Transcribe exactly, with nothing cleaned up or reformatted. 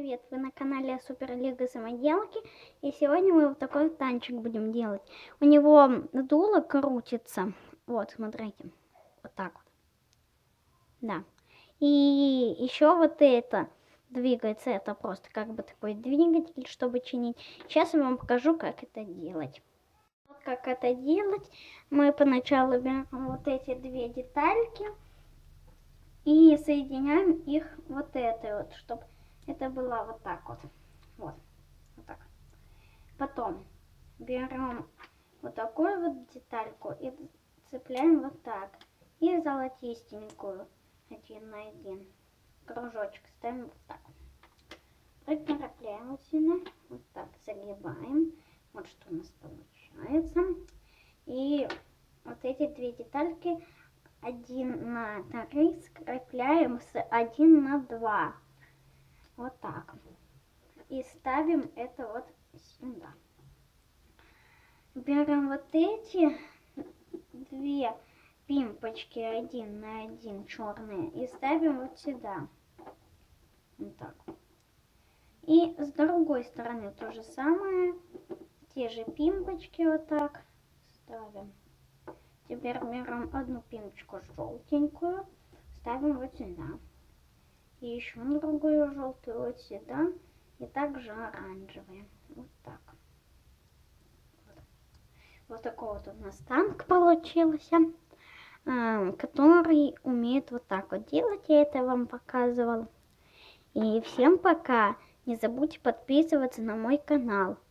привет! Вы на канале Суперлига Самоделки. И сегодня мы вот такой танчик будем делать. У него дуло крутится. Вот, смотрите. Вот так вот. Да. И еще вот это двигается. Это просто как бы такой двигатель, чтобы чинить. Сейчас я вам покажу, как это делать. Вот как это делать. Мы поначалу берем вот эти две детальки. И соединяем их вот этой вот, чтобы это было вот так вот. Вот. Вот так. Потом берем вот такую вот детальку и цепляем вот так. И золотистенькую один на один кружочек ставим вот так. Прикрепляем вот сюда. Вот так загибаем. Вот что у нас получается. И вот эти две детальки один на три скрепляем с один на два. Вот так. И ставим это вот сюда. Берем вот эти две пимпочки один на один черные и ставим вот сюда. Вот так. И с другой стороны то же самое. Те же пимпочки вот так ставим. Теперь берем одну пимпочку желтенькую, ставим вот сюда. И еще другую желтую вот сюда. И также оранжевые. Вот так. Вот, вот такой вот у нас танк получился, который умеет вот так вот делать. Я это вам показывала. И всем пока. Не забудьте подписываться на мой канал.